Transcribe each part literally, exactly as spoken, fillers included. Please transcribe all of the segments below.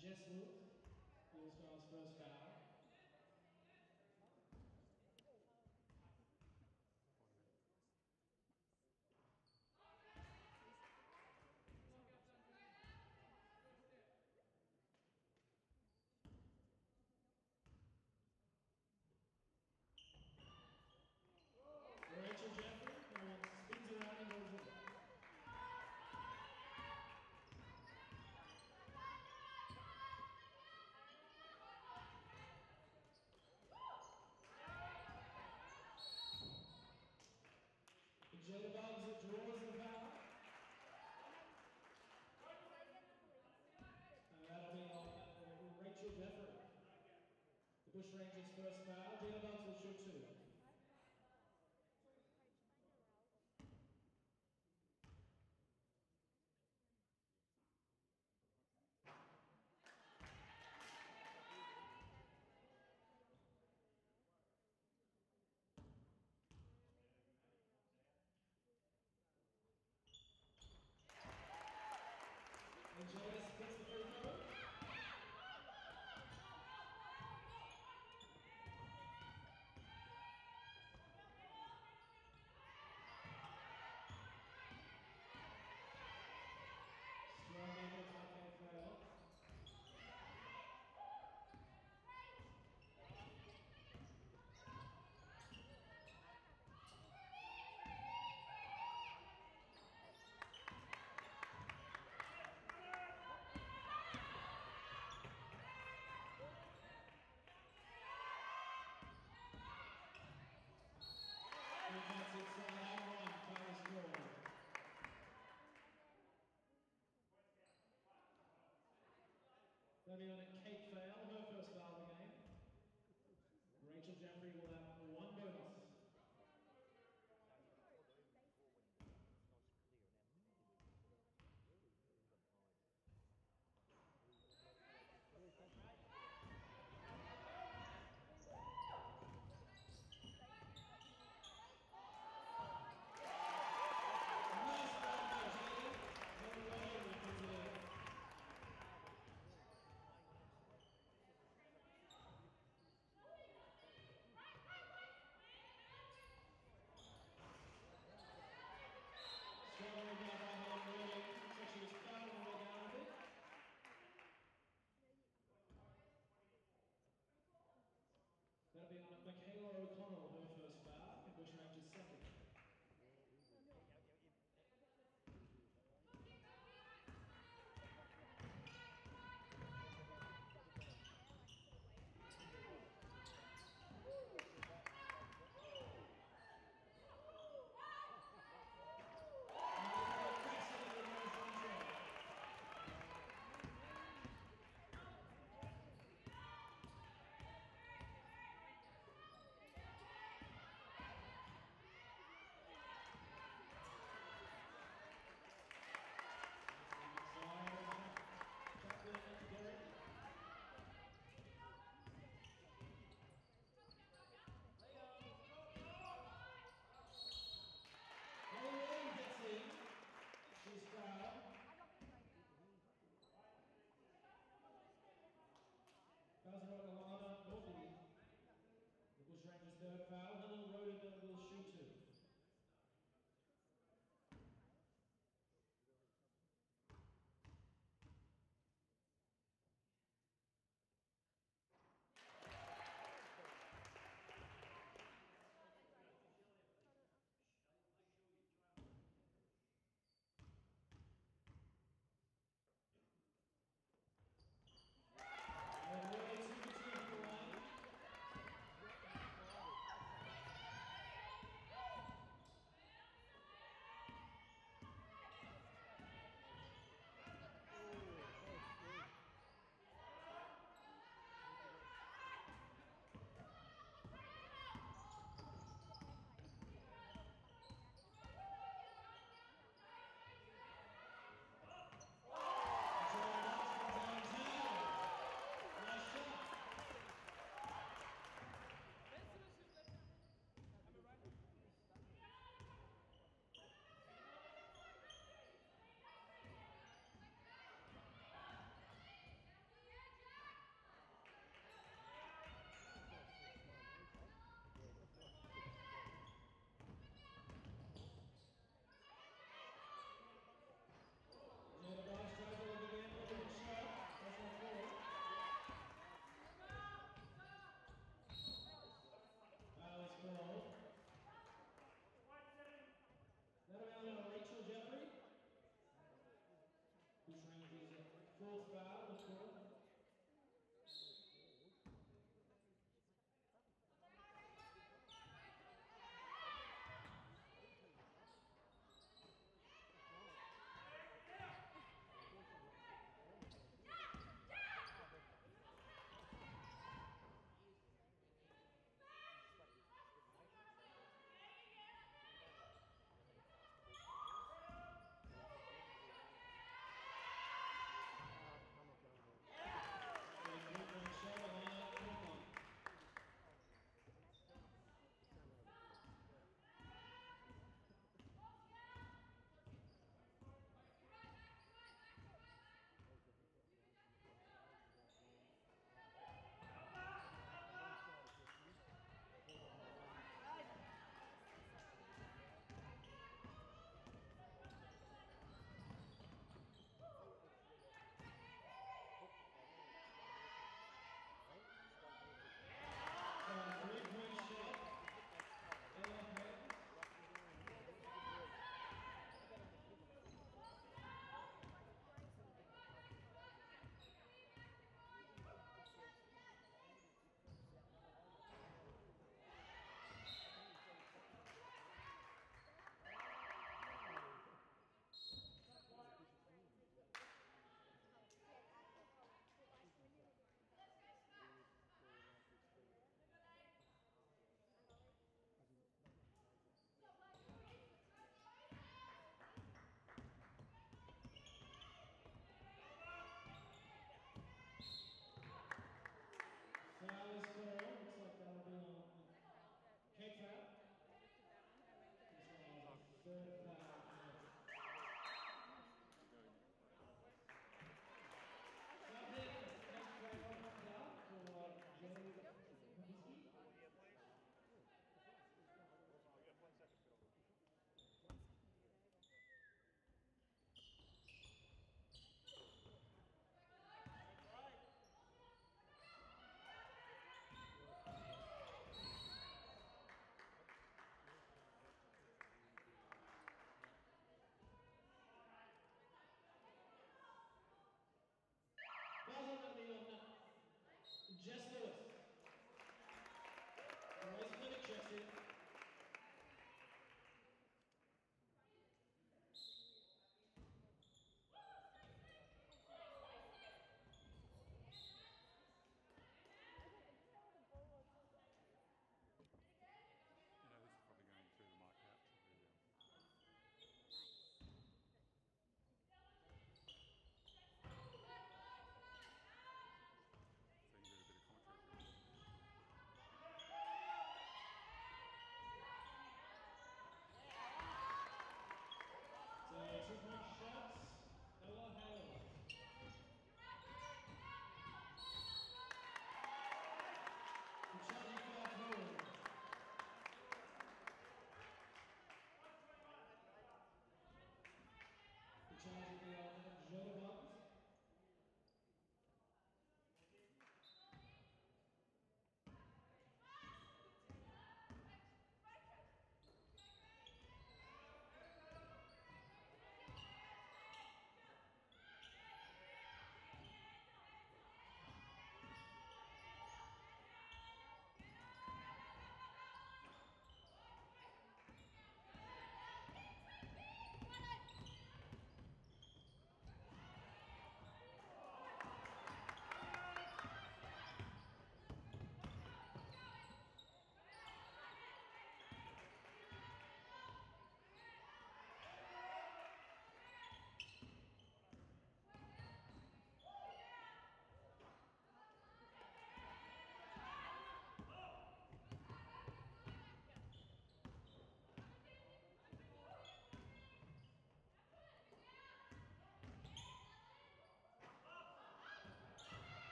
Jess Luke, All-Stars first foul. Rachel Jeffrey uh, spins around and goes in. Jada Boggs draws the foul. And that'll be on Rachel Jeffrey. The Bush Rangers first foul. Jada Boggs will shoot two. And Joyce gets the free throw. Strong angle top hand foul. That'll be on a Kate Fail, her first foul of the game. Rachel Jeffrey will have one bonus. fourth foul was called. Foul is called. Looks like that'll be on Kate Fowl. This one is a third foul. Not hit. Kate Fowl comes out for Joe Kubicki. Fouls on Jess Lewis. Royce Clinic checks in. So two-point shots, Ella Hales. Charging foul forward. Charging the other, Joe Buns.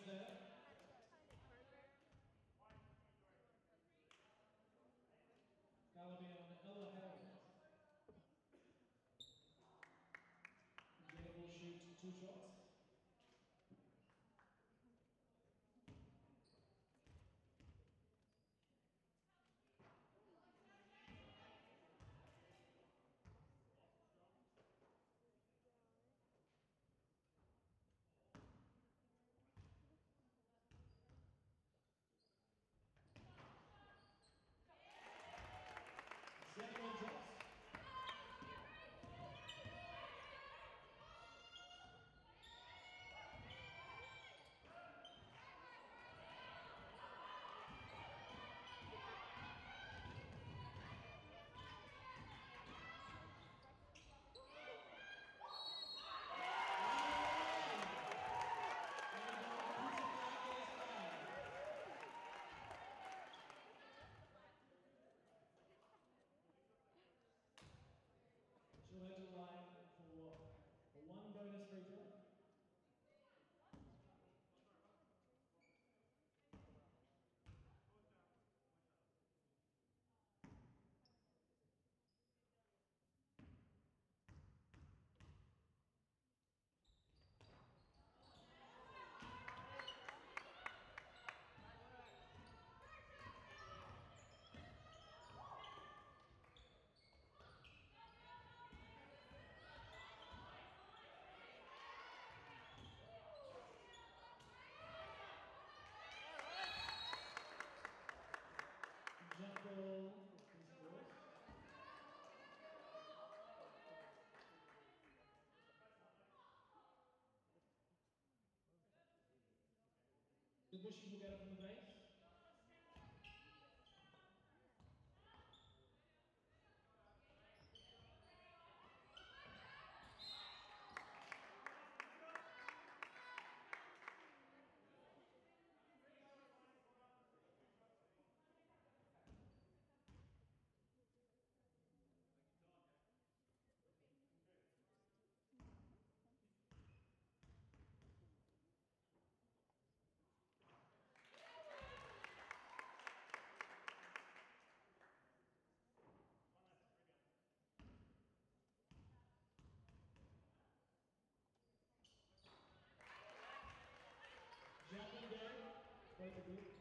there. Galloway on Ella Harold. Jay will shoot two shots. Second one drops. She'll head to the line for one bonus free throw. Jump ball is yours. Debussy will get it from the base. Jumping down, both of you.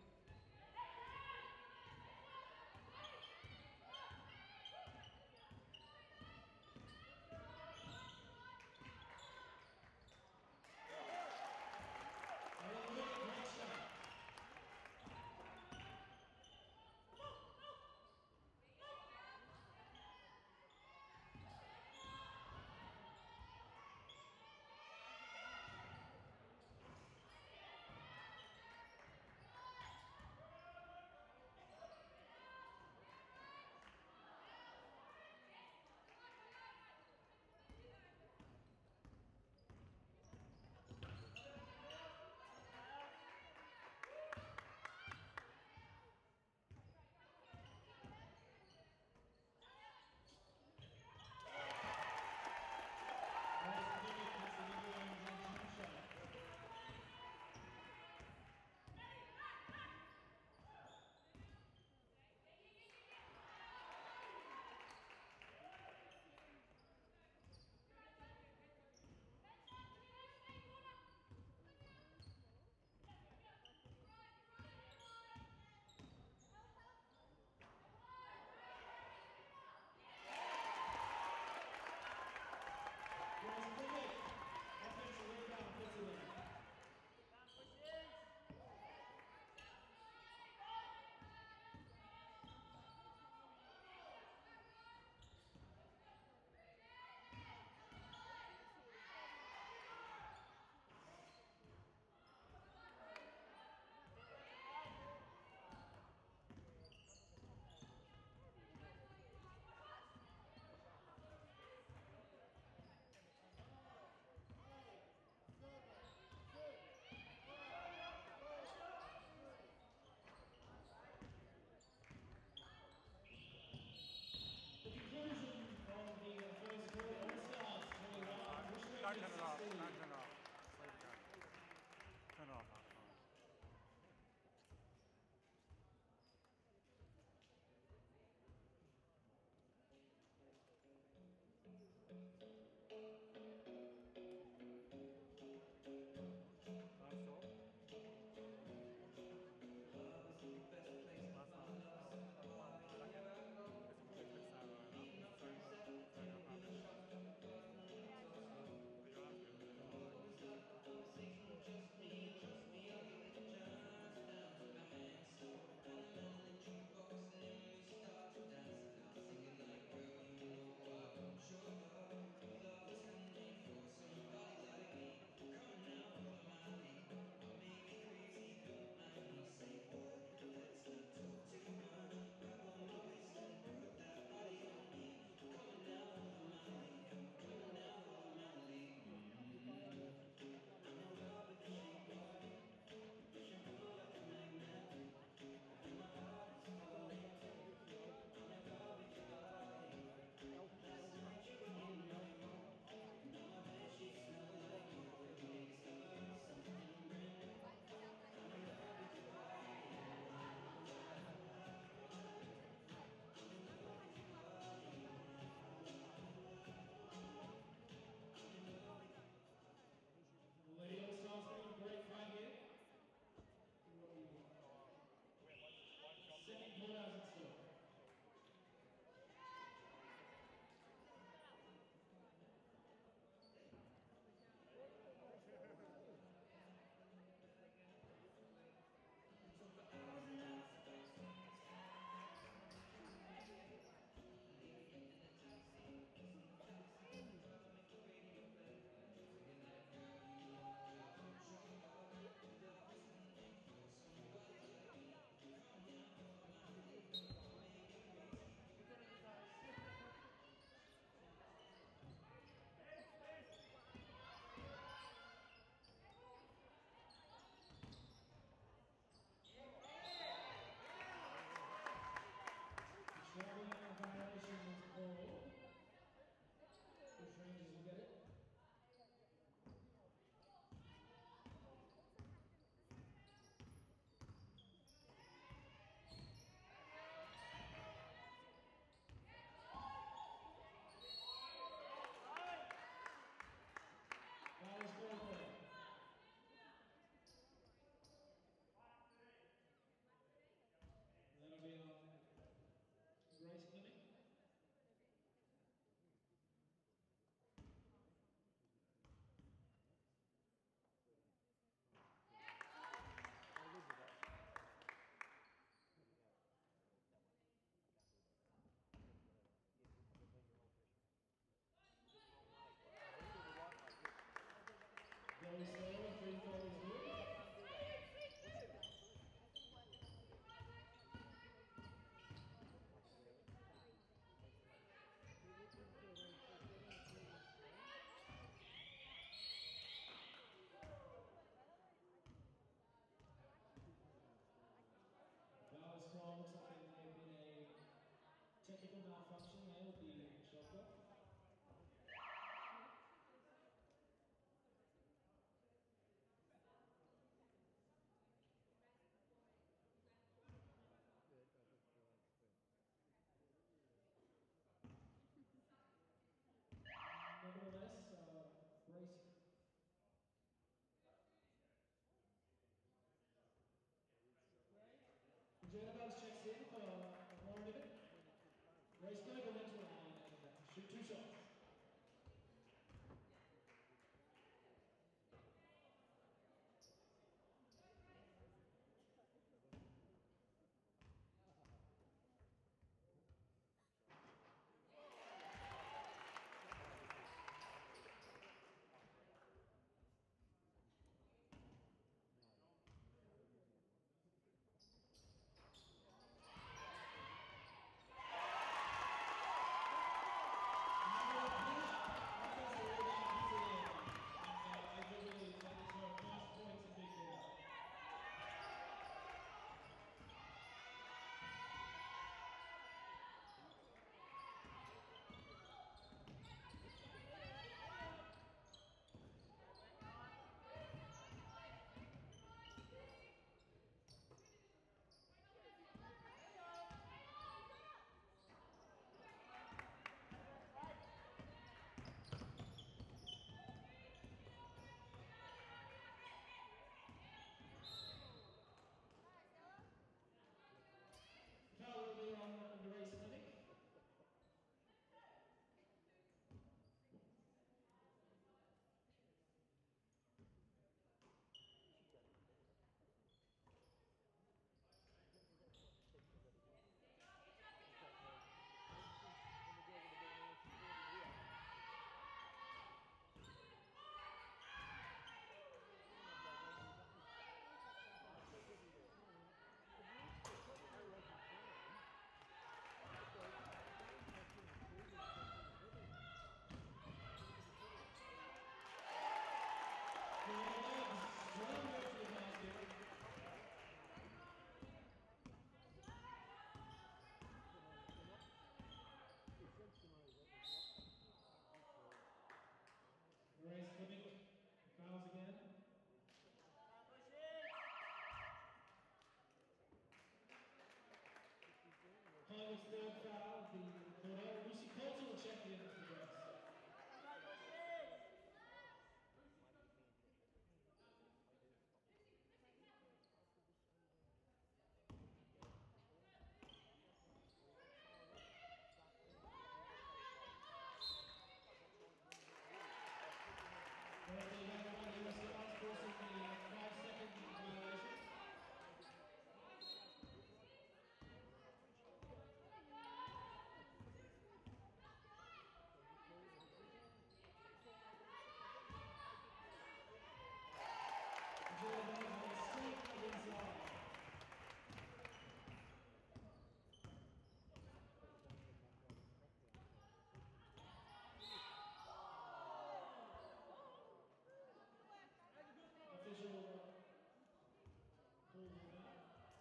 The conclusion of the first quarter, All-Stars twenty-one, Don't turn it off, don't turn it off. Turn it off. Turn it off. Race there, three thirty is good. Ballast call, looks like there may have been a technical malfunction there with the shot clock. Nevertheless, uh, race. Janabo's checks in for one minute. Race going to go into a line and shoot two shots. Foul will be on the race clinic. Race clinic, fouls again. Finals third foul, the Cornell. Lucy Coulter will check in for the race. Currently, everyone who is forcing the five second violation. Jordan has straight inside. Official pulled him out.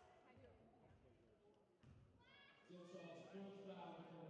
Still shots, fourth foul before.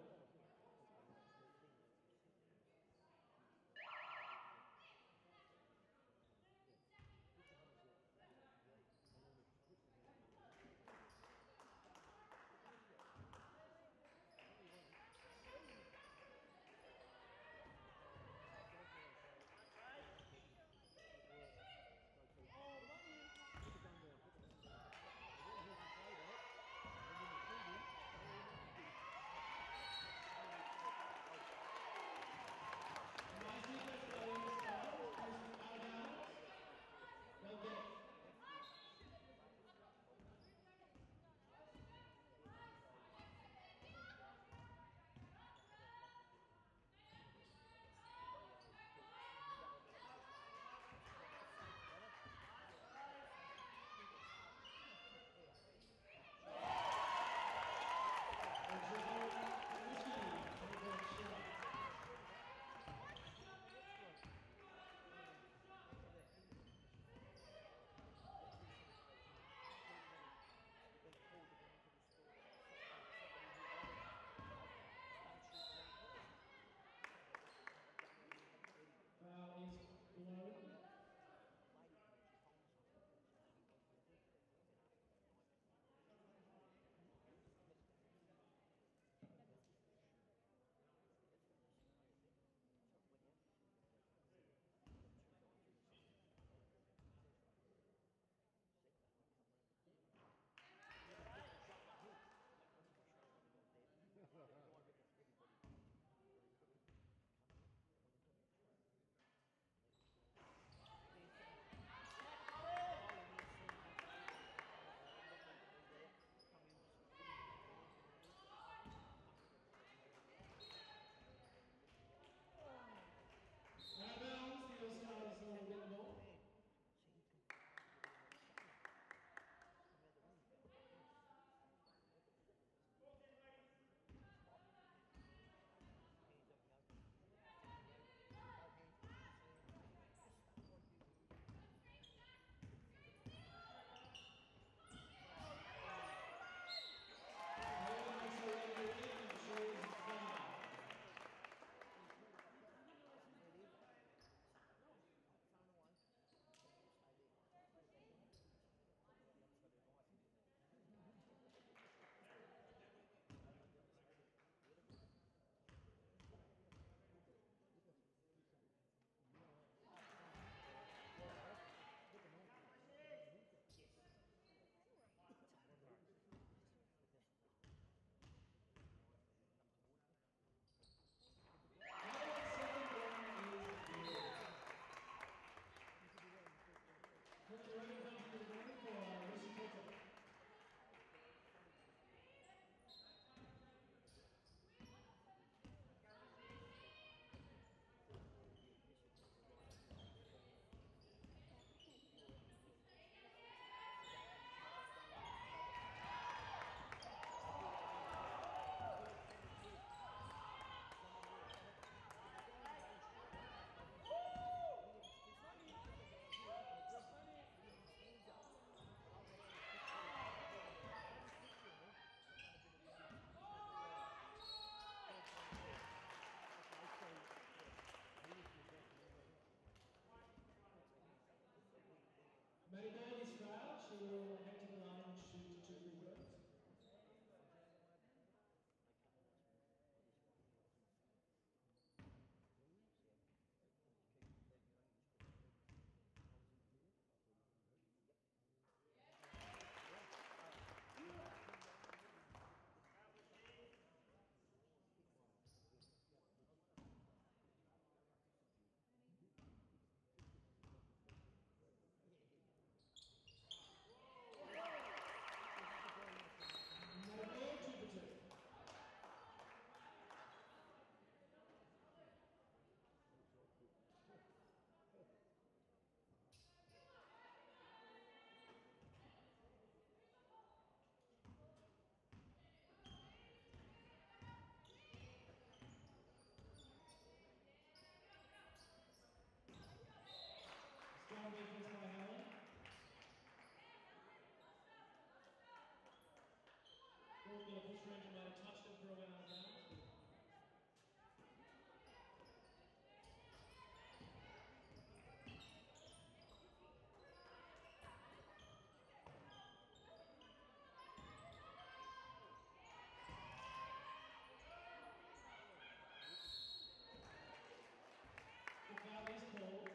Maddie Bird is fouled. She will head to the line and shoot two free throws. Strong defense by Helen. Ball's going to push Ranger might have touched it for a win out of bounds. The foul is called.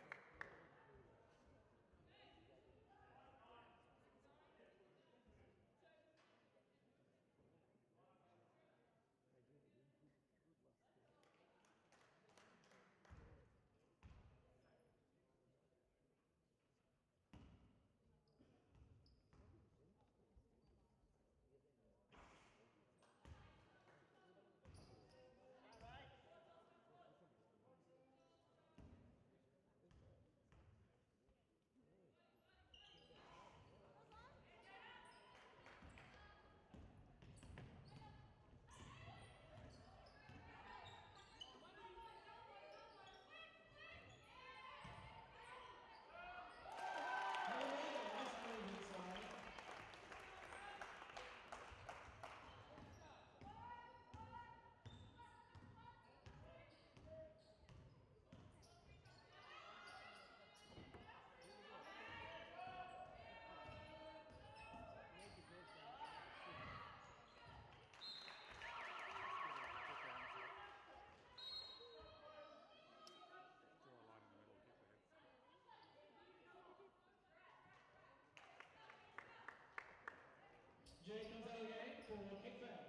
Jay comes out of the game for a kick foul.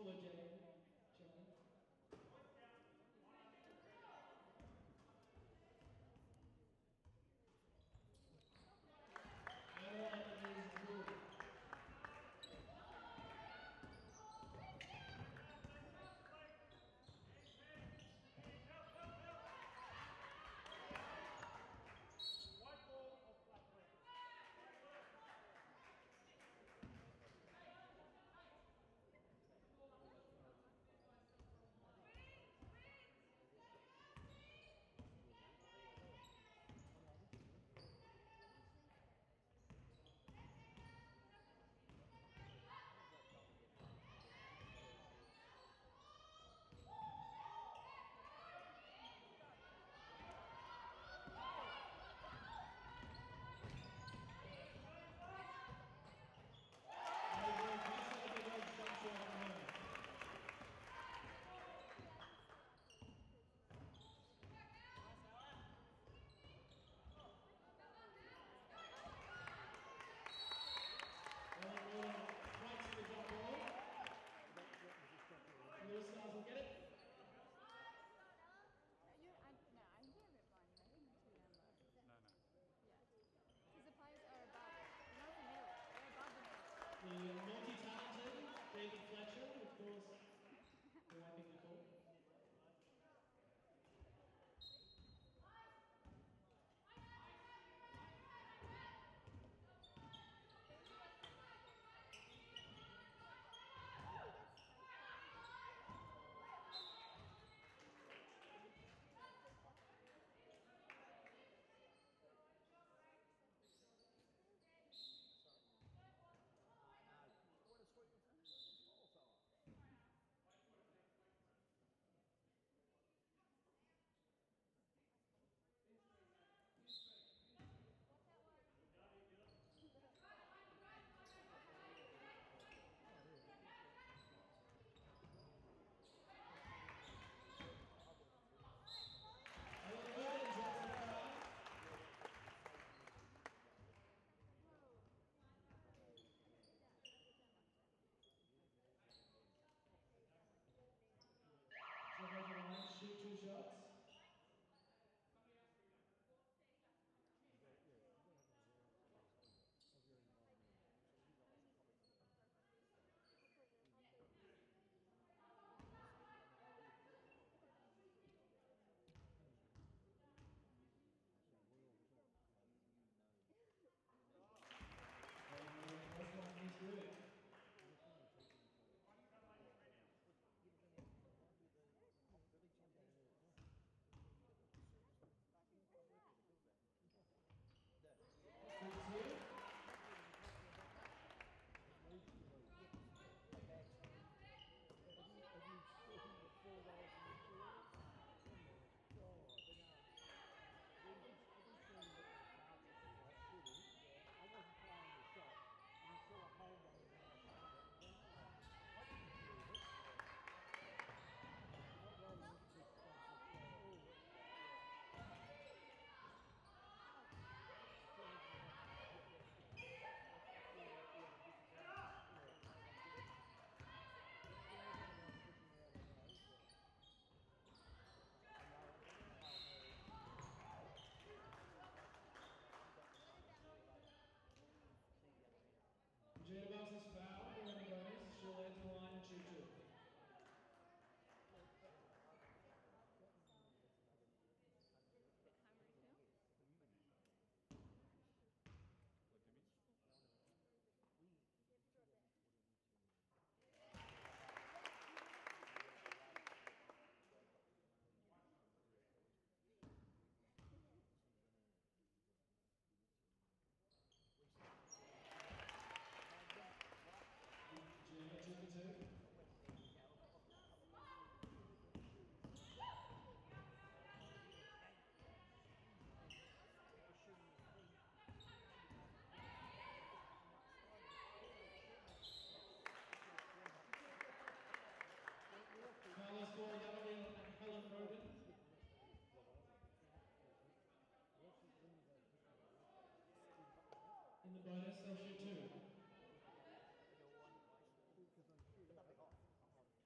Fuller Jane, Johnny. And one is good. Blue Stars will get it. You, I, no, I think they're a bit blind. I think they're too down low. No, no. Yeah. Because the players are above, not the middle. They're above the middle. The multi-talented David Fletcher, of course, who I think we call. So go to the line, shoot two shots. And the first one is good. Two, two. Jada Bounce is fouled during the bonus. She'll head to the line and shoot two. Bit hungry, Phil? What do you mean? Jada two for two. Carlos Ball, Gabriel and Helen Roden. In the bonus, they'll shoot two.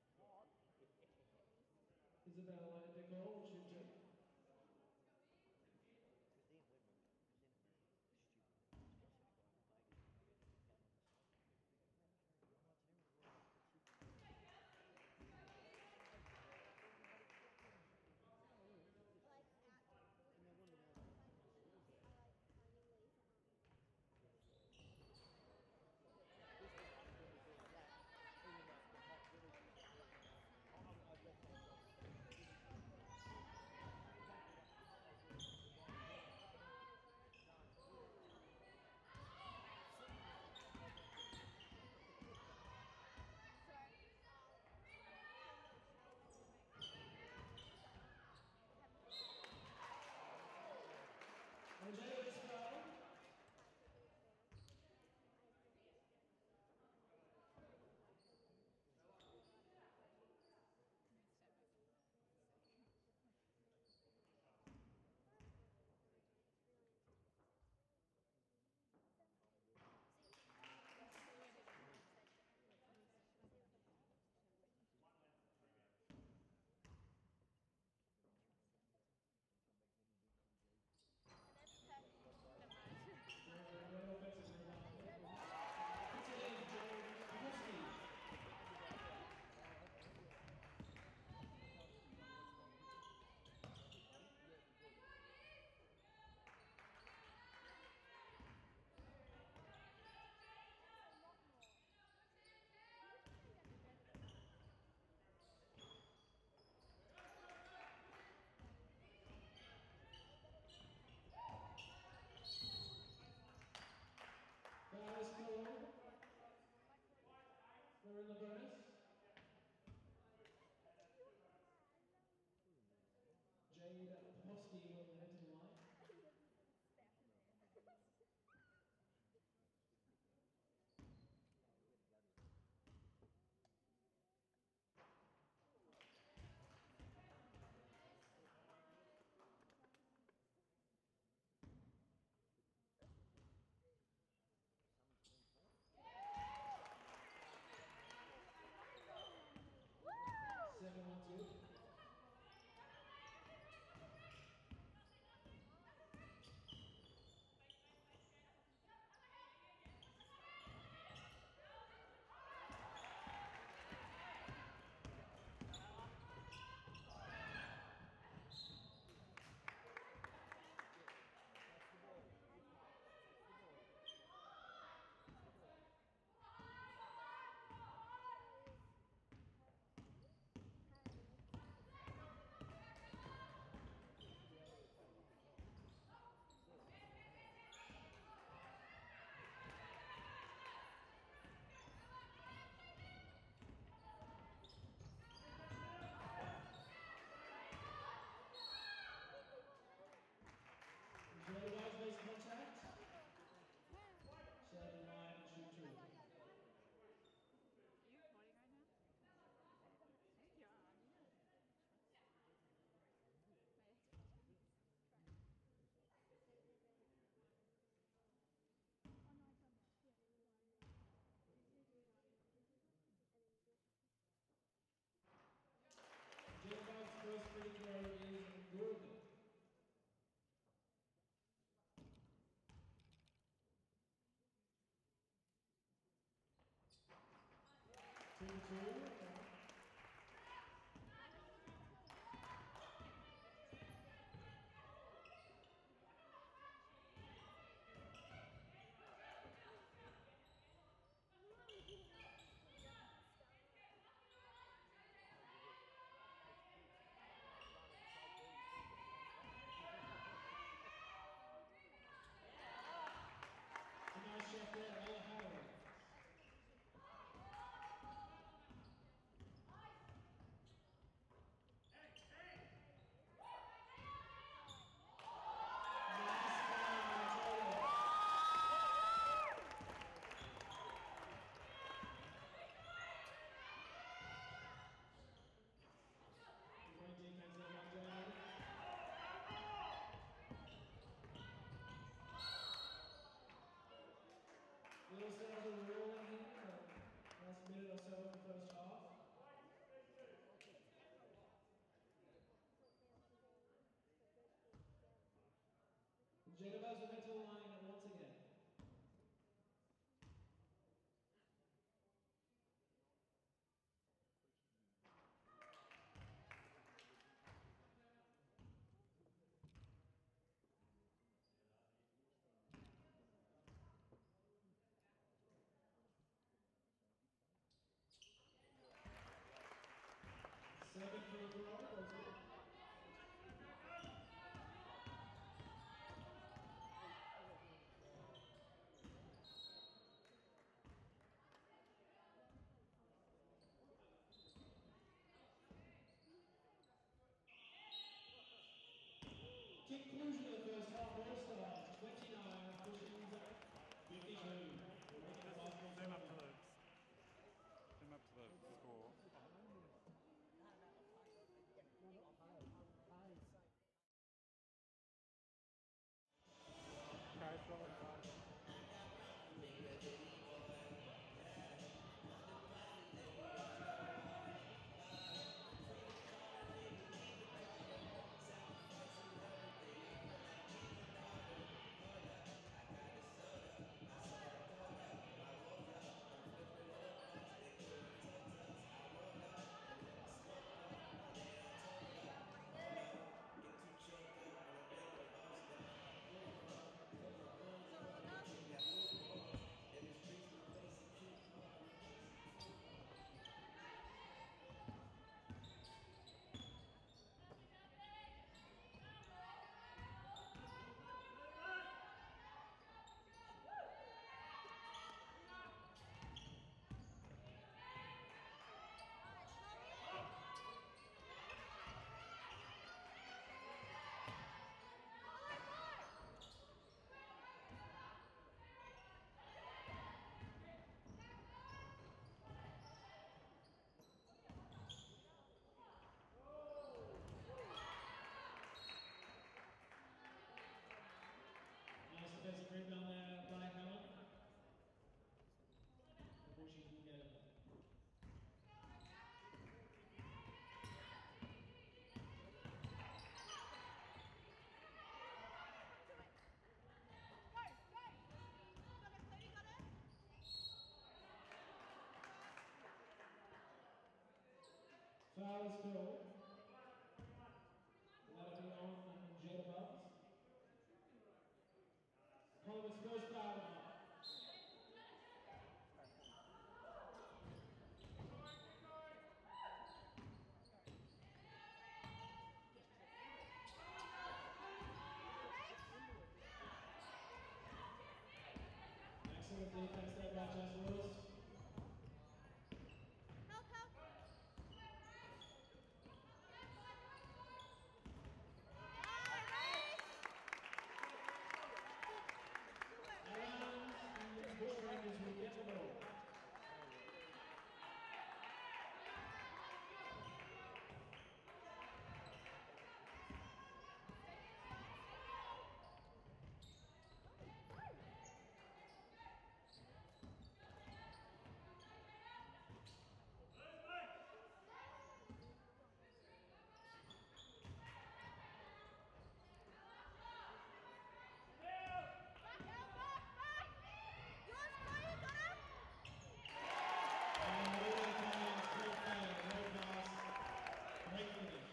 Silas Cole. They're in the bonus. Jade Poposky will head to the line. Seven one two. Enjoy guys, base contact. Seven line, shoot two. Are you recording right now? Yeah, I mean, my Oh no, it's on there. Here. Jacob first free throw is good. Two two. Nice shot there, Ella Howard. Little Stars are rolling here. Last minute or so of the first half. Jacobs will get to the line once again. foul is called. That'll be on Jada Bubbs. Opponent's first foul of the half. Excellent defense there by Jess Lewis. Help, help. And the Bushrangers will get the ball. And the Red Flames, great play, great pass, great finish.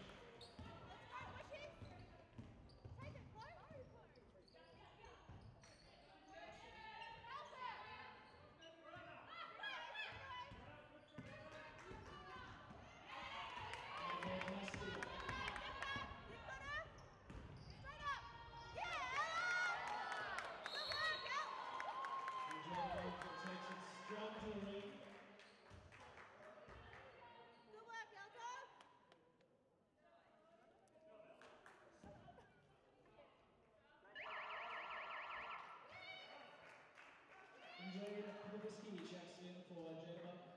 And a very nice steal. And Jada Bubbs takes it strong to the ring. And Jada Kubicki checks in for Jada Bubbs.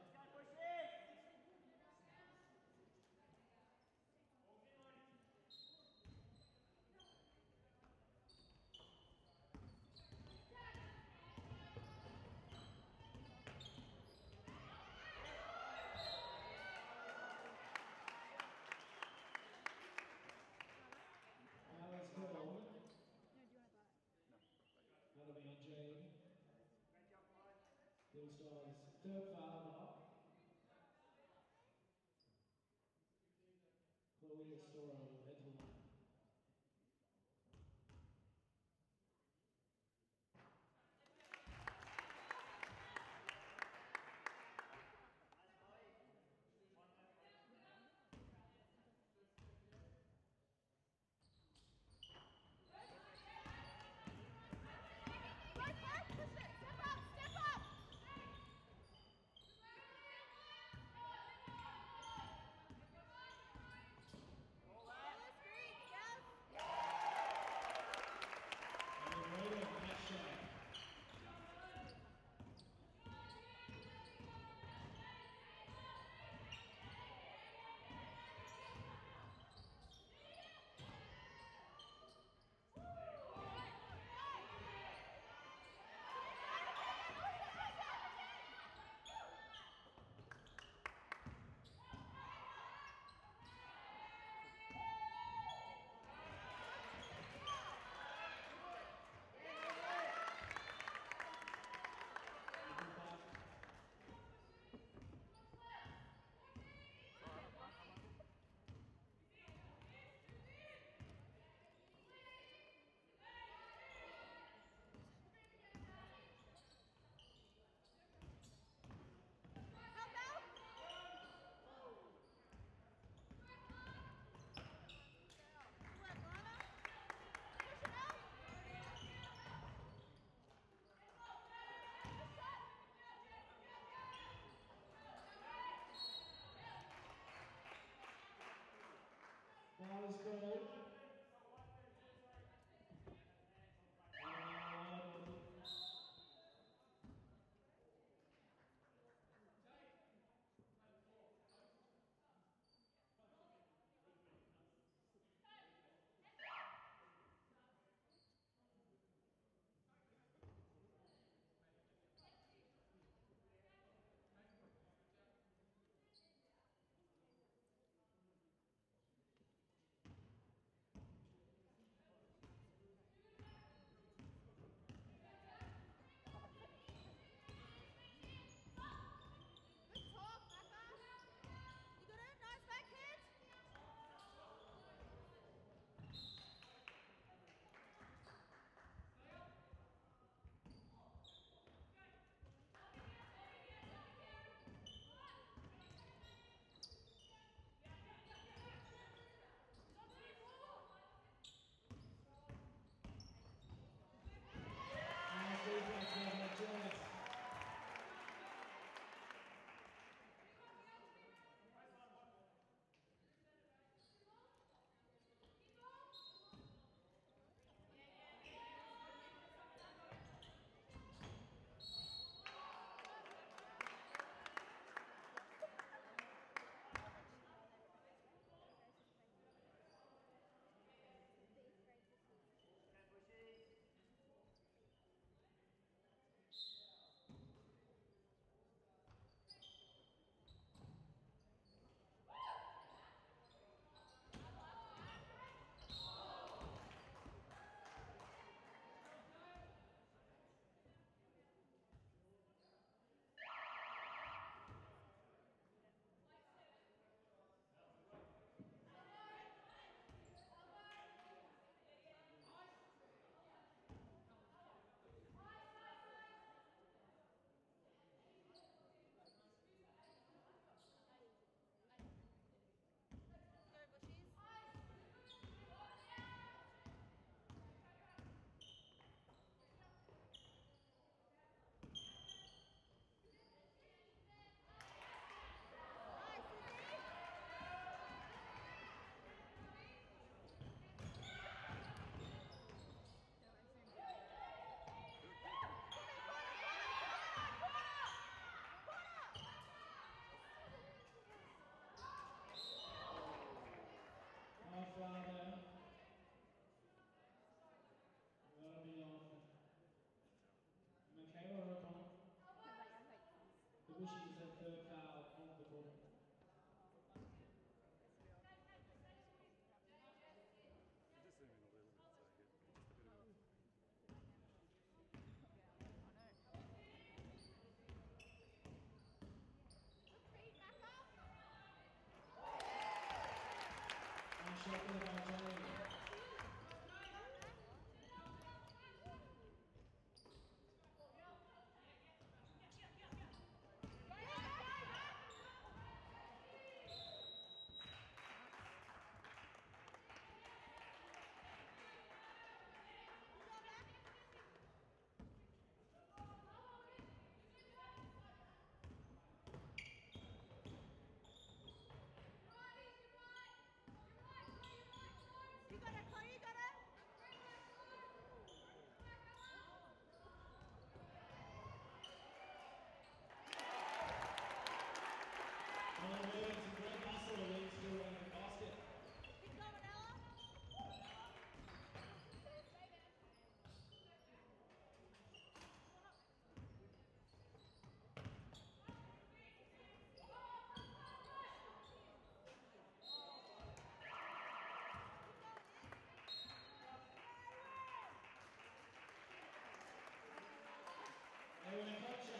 Foul is called. No, do you want to buy? That'll be on Jade. Blue Stars' third foul of the half. Chloe Estoro will head to the line. And then Rhoda, nice shot. Good pass. Foul is called.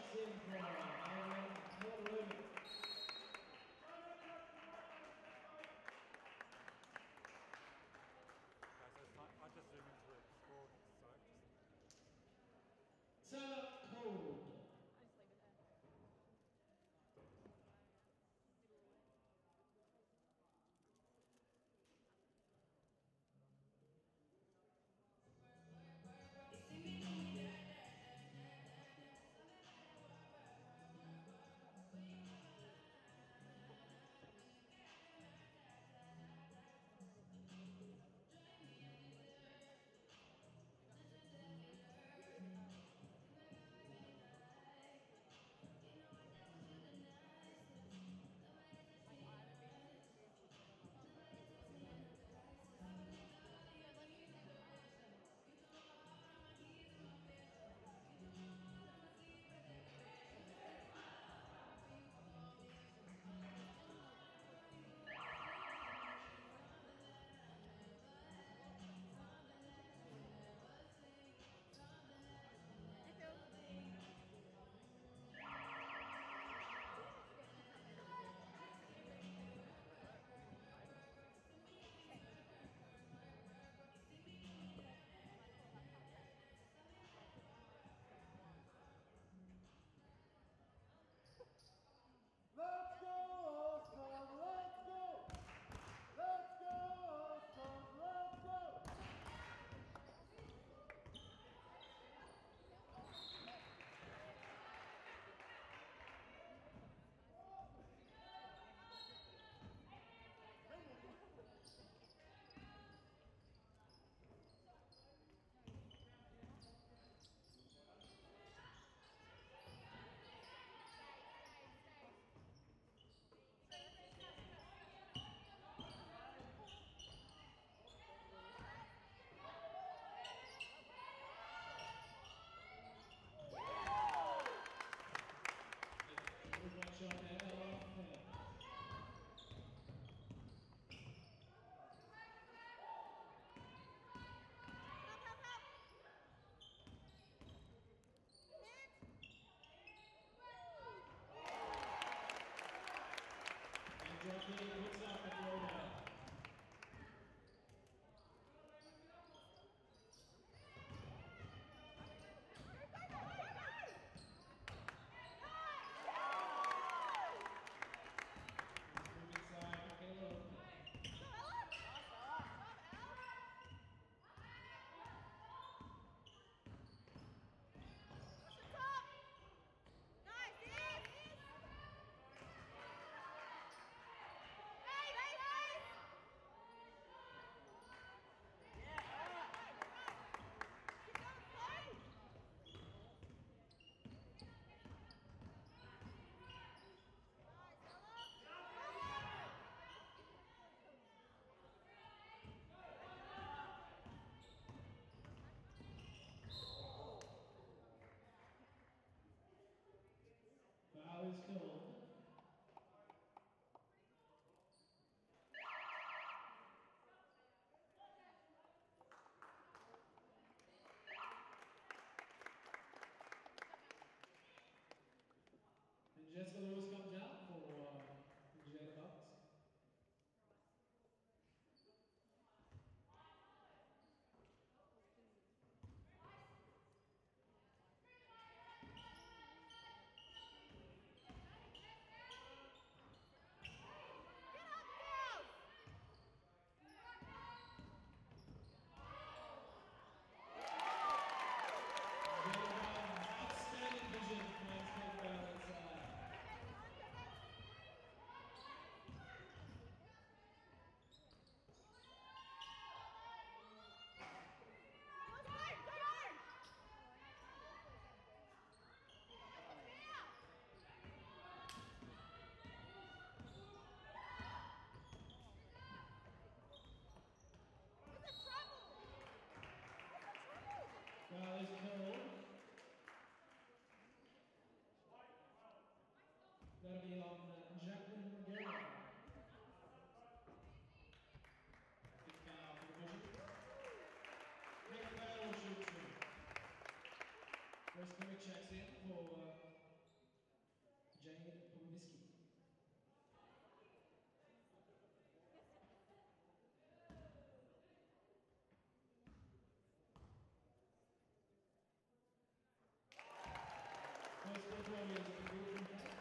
That's in for Aaron Mulrooney. Guys, I, start, I just zoom into it. Score next to side. Taylor Cole. I just leave it there. Let's go, Oscars! Let's go! Let's go, Oscars! Let's go! Good one shot there, Ella. And Jockey picks up the throwdown. Move inside, Michaela. Foul is called. And Jessica Lewis comes out for uh, the Jada Bucks. Outstanding vision, Franz Caldwell inside. Foul is called. That'll be on uh, Jacqueline Guerra. Big foul for the vision. Nick Bale shoots it. First Kimmy checks in for uh, throw is good from there.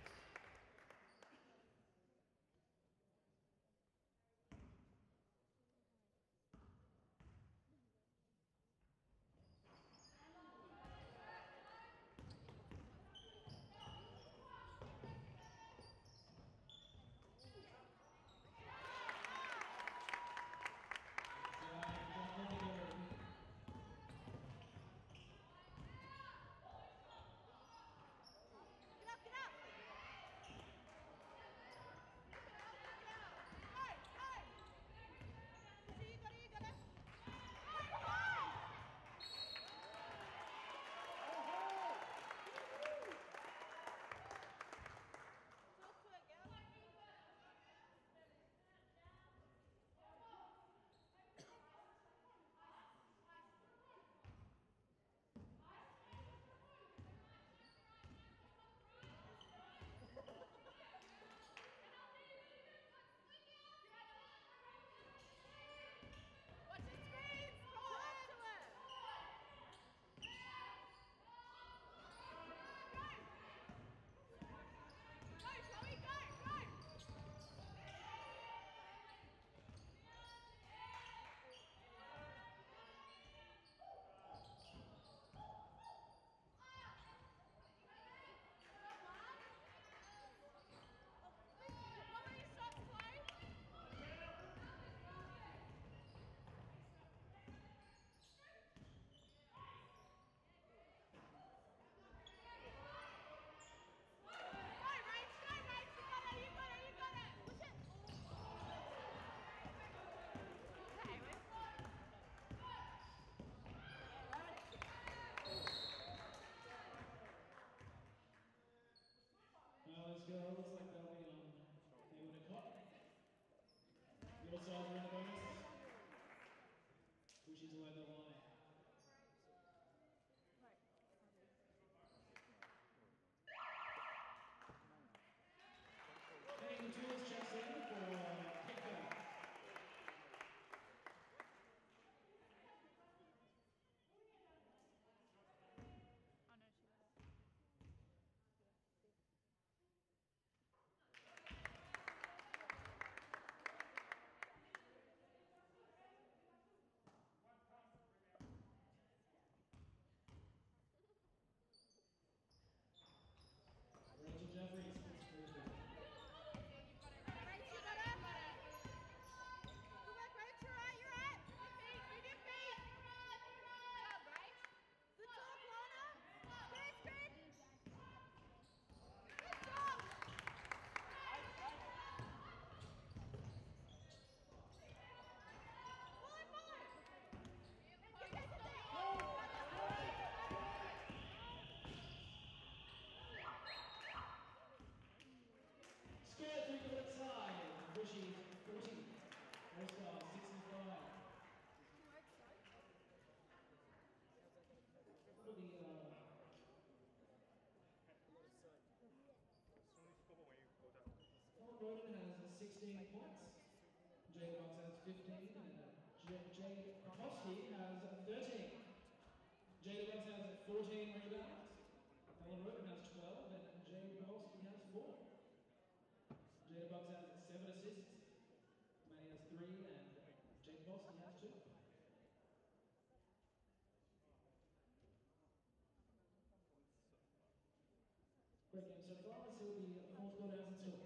Now let's go. Looks like they'll be on Hayward and Cott. Your side's around the bonus. Pushes away the line. Heading towards Chassin for kickback. Oh no, she got it. Rachel Jeffries puts Frisbee. Square three to the side. Bushy forty. All-Star sixty-five. What are the uh, Colin Roden has sixteen points. Jade Box has fifteen, and J- Jade Popovsky has thirteen. Jade Box has fourteen rebounds. Colin Roden has twelve, and Jade Popovsky has four. Jade Box has seven assists. Manny has three, and Jade Popovsky has two. Great game so far. Let's see what the fourth quarter has in store.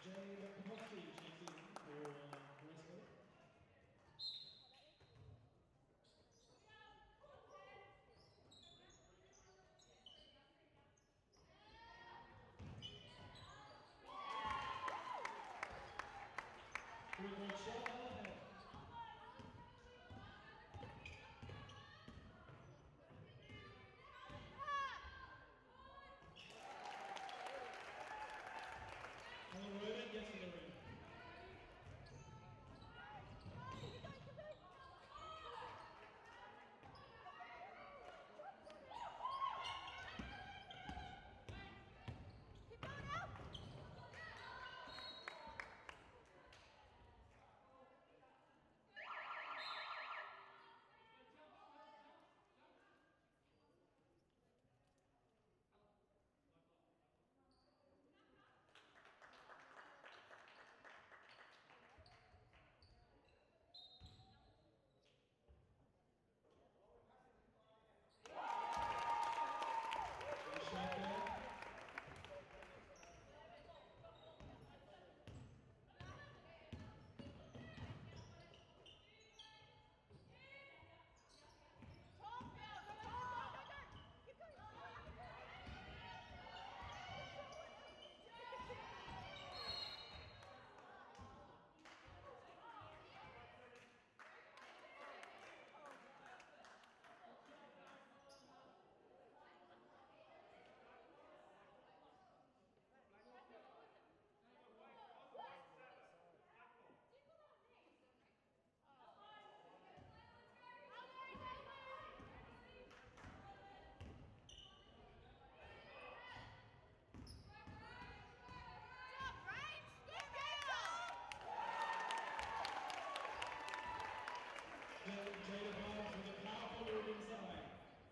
Jade Kapowski checks in for Westwood. Three-point shot, Ella. And Roman gets in the ring. Shot there. Jada Barnes with a powerful move inside.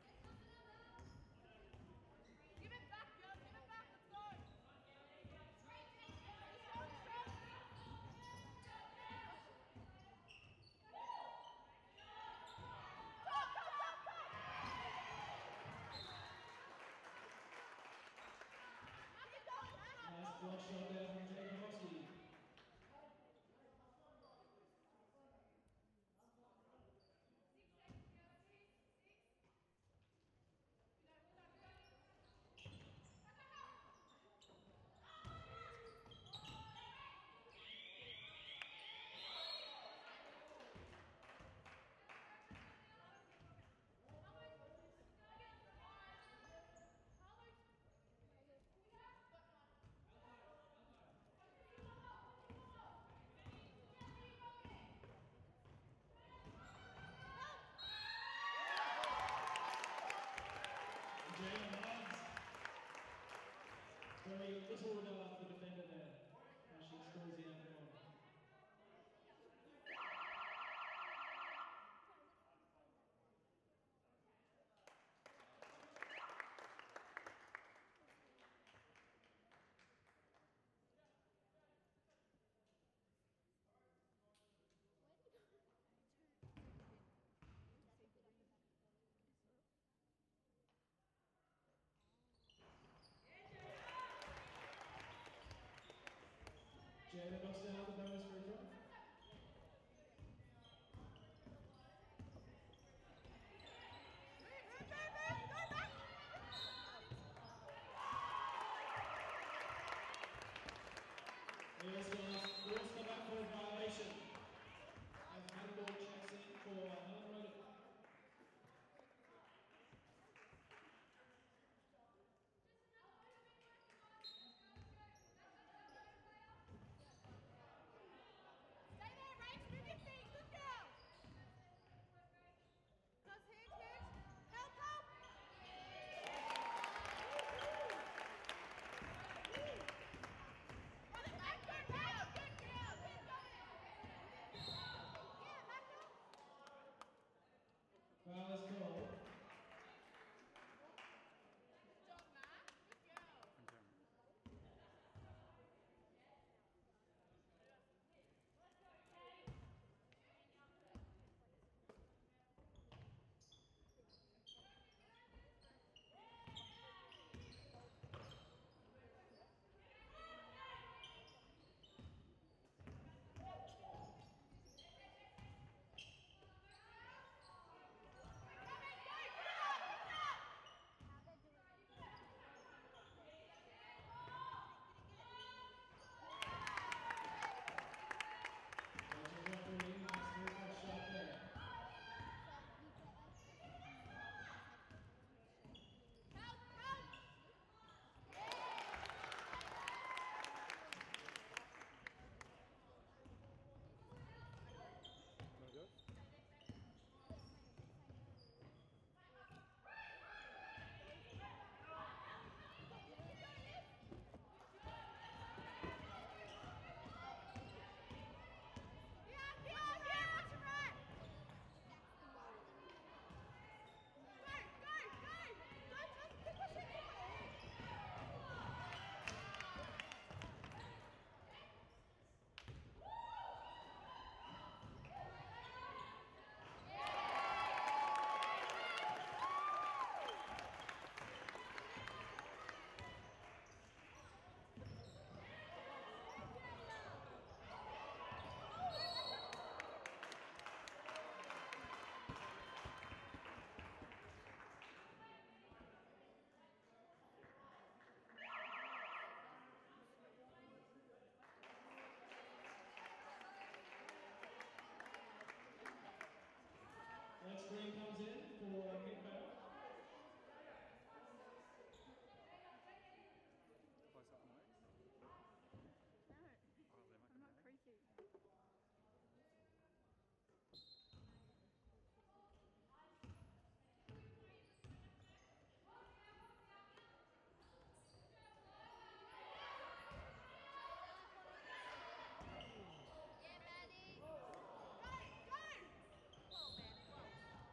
Give it back, girl. Give it back. Let's go. Nice block shot there from Jada Kapowski. Jada Barnes. Very little regard for the defender there as she scores the end one. Jada knocks down the bonus free throw. Here's Glass, forced the backcourt violation as handball checks in for Helen Roden. Stay there, Rach. Do your thing. Good girl. Cuz hit, hit. Help, help. Run it back. Good girl. Good girl. screen comes in for Nick Bell. Close up on legs. No, Oh, they make I'm a not name. creepy. Yeah, Maddie. Go, go. Whoa, man. Whoa.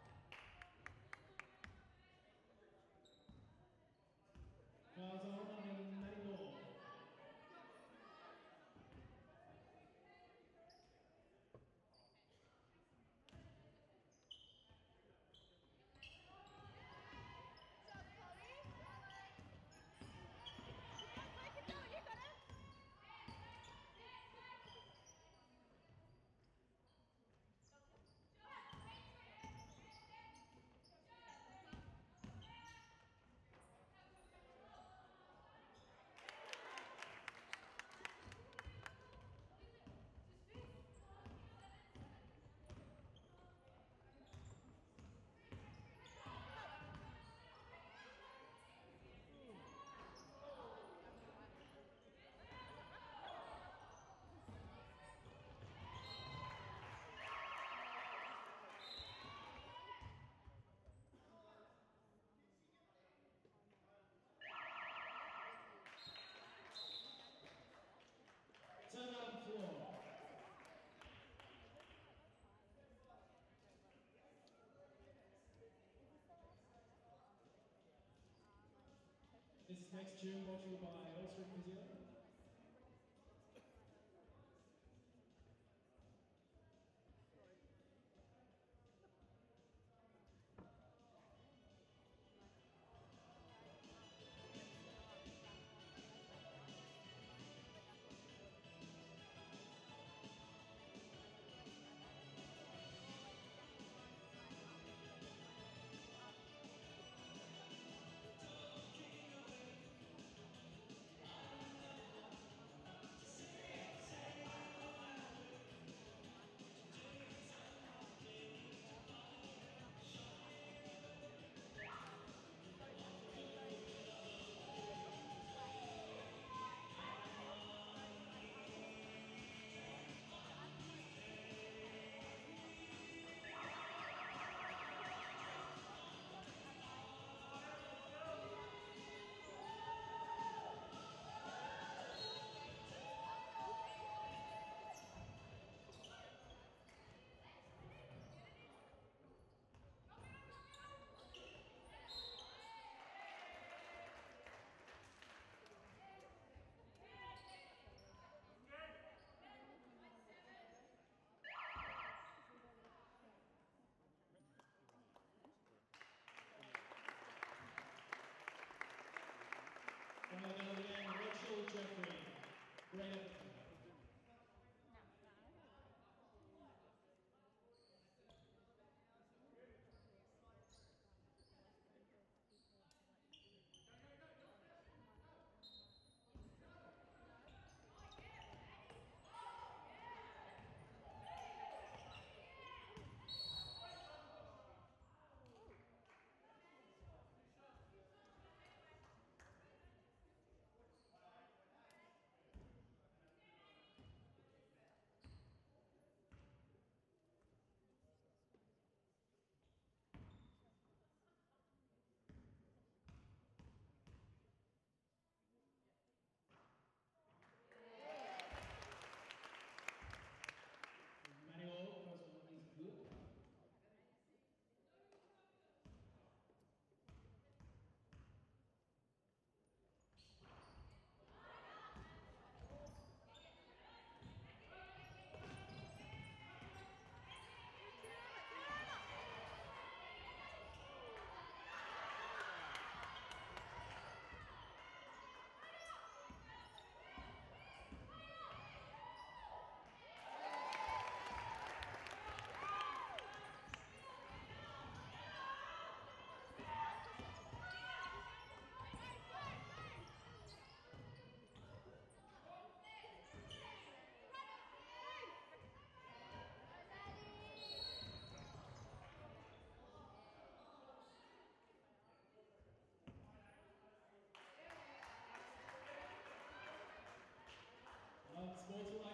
Fouls on on Maddie Law. Shot, Chloe. Keep going, Chloe. Keep going. You got it. Turn out the floor. This next tune brought to you by Ulster Physio. four to